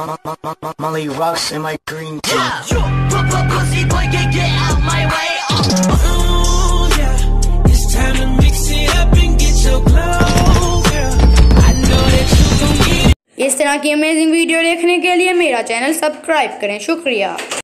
Molly rocks in my green tea. Pussy boy, get out my way. Oh yeah, it's time to mix it up and get your glow, girl. I know that you gon' get it. इस तरह की amazing video देखने के लिए मेरा channel subscribe करें। शुक्रिया।